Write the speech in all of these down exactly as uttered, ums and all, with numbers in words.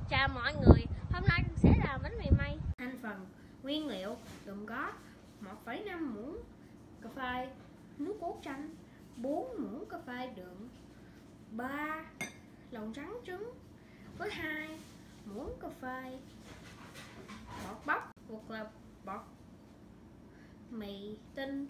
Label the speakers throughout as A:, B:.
A: Chào mọi người, hôm nay mình sẽ làm bánh mì may. Thành phần nguyên liệu gồm có một phẩy năm muỗng cà phê nước cốt chanh, bốn muỗng cà phê đường, ba lòng trắng trứng với hai muỗng cà phê bột bắp hoặc là bột mì tinh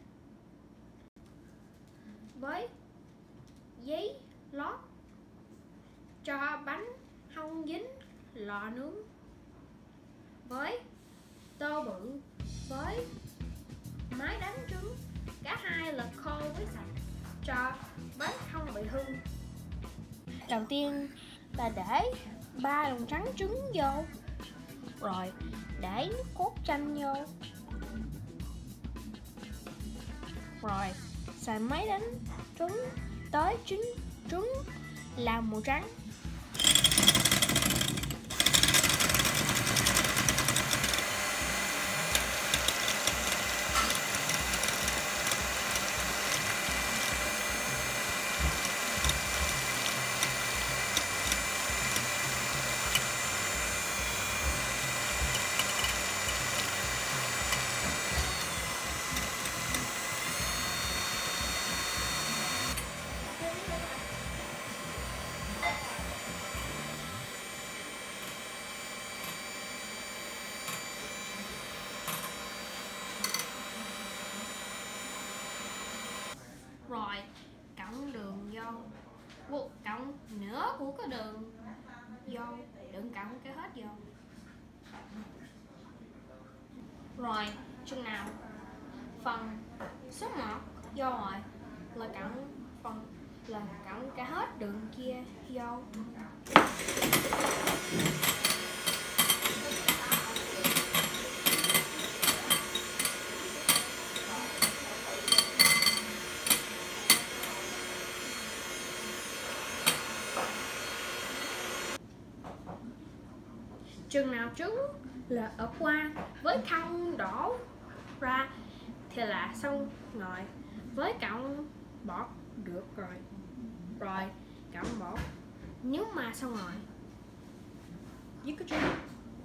A: với giấy lót cho bánh không dính lò nướng, với tô bự với máy đánh trứng, cả hai là khô với sạch cho bánh không bị hư. Đầu tiên là để ba lòng trắng trứng vô, rồi để nước cốt chanh vô, rồi xài máy đánh trứng tới chín trứng làm màu trắng. Rồi cộng đường vô, cộng nửa của cái đường vô, đừng cộng cái hết vô. Rồi chừng nào phần số một vô rồi là cộng phần là cộng cả hết đường kia vô. Chừng nào trứng là ở qua với không đổ ra thì là xong rồi, với cộng bột được rồi. Rồi cộng bột, nếu mà xong rồi với cái trứng.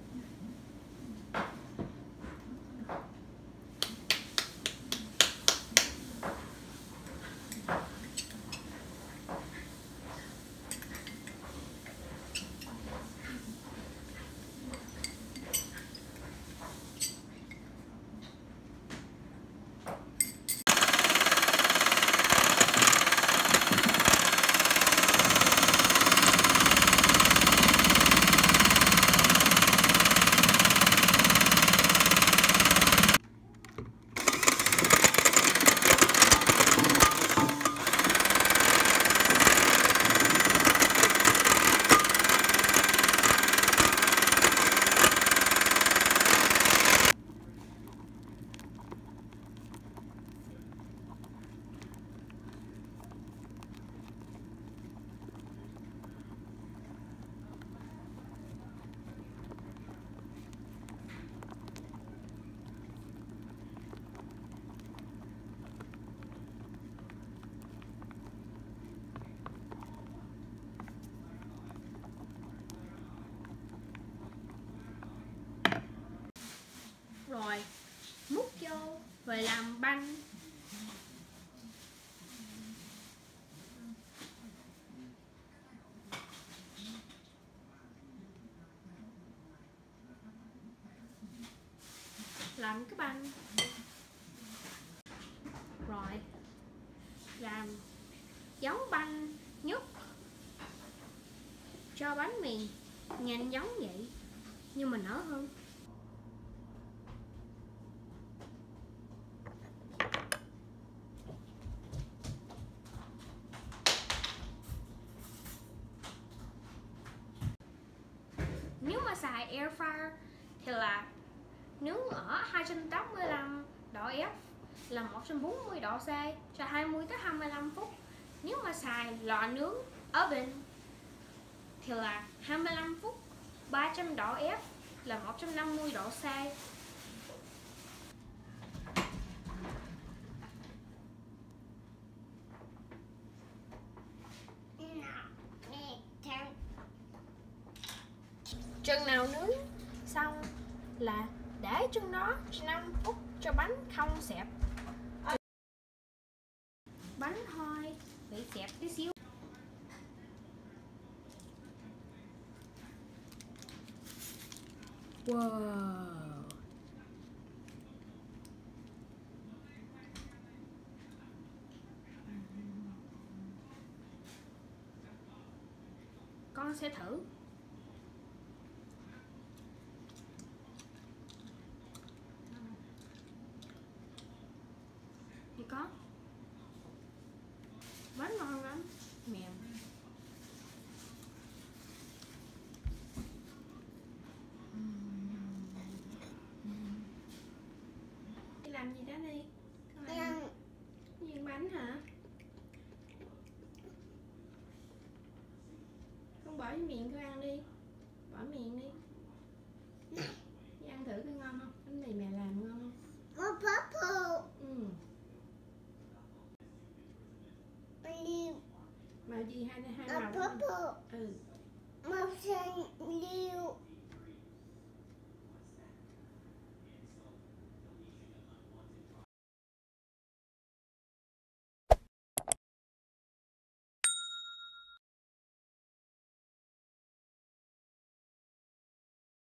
A: Rồi múc vô về làm banh. Làm cái banh, rồi làm giống banh nhất cho bánh mì nhìn giống vậy nhưng mà nở hơn. Nếu mà xài air fryer thì là nướng ở hai trăm tám mươi lăm độ F là một trăm bốn mươi độ C cho hai mươi tới hai mươi lăm phút. Nếu mà xài lò nướng oven thì là hai mươi lăm phút, ba trăm độ F là một trăm năm mươi độ C. Chừng nào nướng xong là để trong đó năm phút cho bánh không xẹp. Bánh thôi bị xẹp tí xíu. Wow. Con sẽ thử. Thì có. Bánh ngon lắm. Mèo. Đi làm gì đó đi. Con ăn viên bánh hả? Con bỏ vô miệng con ăn đi. Bỏ miệng đi. Đi ăn thử coi ngon không? Bánh mì mẹ làm ngon không? Ừ. Màu gì hai hai màu? Ừ.
B: Màu xanh liêu.